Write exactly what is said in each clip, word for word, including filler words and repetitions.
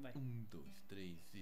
vai. Um, dois, três e...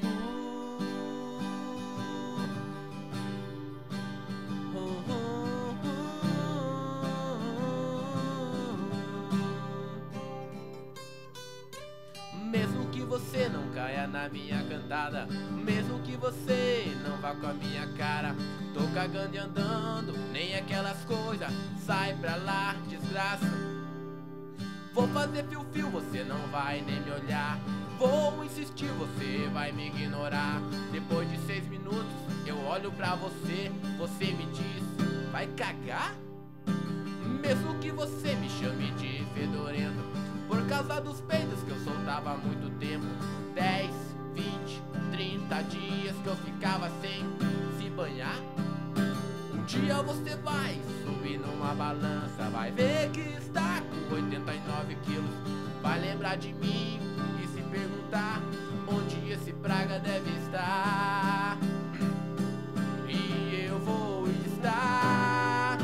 Mesmo que você não caia na minha cantada, mesmo que você não vá com a minha cara, tô cagando e andando, nem aquelas coisas, sai pra lá, desgraça. Vou fazer fio-fio, você não vai nem me olhar. Vou insistir, você vai me ignorar. Depois de seis minutos, eu olho pra você, você me diz, vai cagar? Mesmo que você me chame de fedorento, por causa dos peidos que eu soltava há muito tempo. Dez, vinte, trinta dias que eu ficava sem se banhar. Um dia você vai subir numa balança, vai ver que está com oitenta e nove quilos. Vai lembrar de mim e se perguntar onde esse praga deve estar. E eu vou estar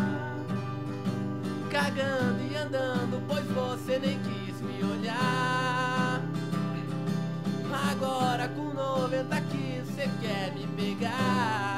cagando e andando, pois você nem quis me olhar. Agora com noventa quilos você quer me pegar.